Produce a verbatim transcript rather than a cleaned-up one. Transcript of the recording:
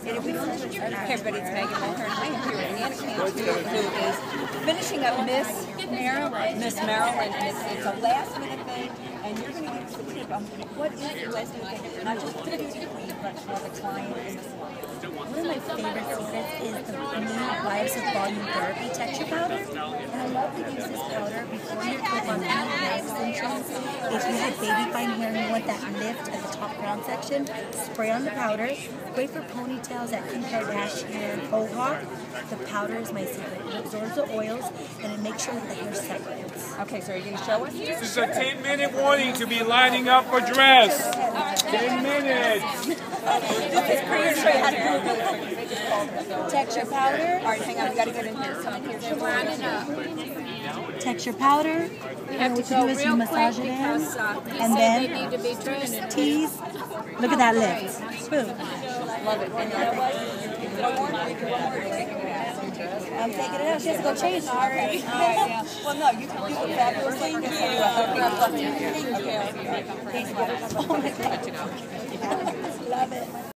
And if we don't do it, everybody's Megan Mulhern. I am here with Anna Cantu, who is finishing up Miss Maryland. Miss Maryland, and it's, it's a last minute thing, and you're going to give us a tip on what is the last minute thing, not just the beauty queen, but for the client and the salon. One of my favorite secrets is the new Lives of Volume Therapy texture powder. And I love to use this powder before you clip on any hair extensions. If you have baby fine hair and you want that lift at the top crown section, spray on the powder. Great for ponytails at Kim Kardashian and Faux Hawk. The powder is my secret. It absorbs the oils and it makes sure that the hair separates. Okay, so are you going to show us? This is a ten minute warning to be lining up for dress. ten minutes. Okay, I'm going to show you how to do it. Texture powder. All right, hang on, we got to get in here. Come in here. Line it up. Texture powder. And what you do is you massage it in, and then just tease. Look at that lift. Boom. Love it. And you know what? I'm taking it out. She has to go change already. Yeah. Well, no, you can do it fabulously. You can do it. Okay. Oh my God. Love it.